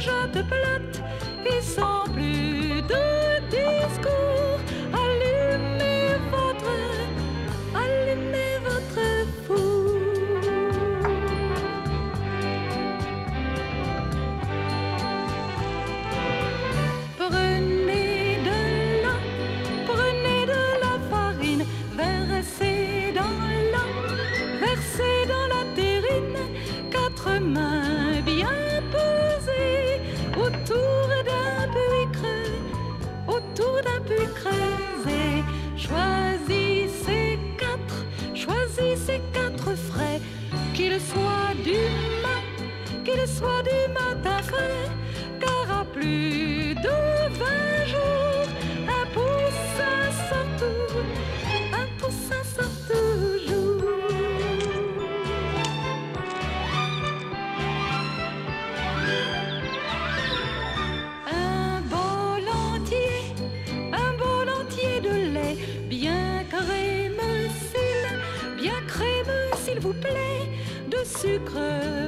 jatte plate et sans plus de discours. Allumez votre four. Prenez de la farine, versez dans la terrine, 4 mains bien pesées autour d'un puits creusé. Choisissez 4 frais, qu'ils soient du matin frais, car à plus de 20 jours, un poussin sort toujours. Un bol entier de lait, bien crémeux s'il vous plaît, de sucre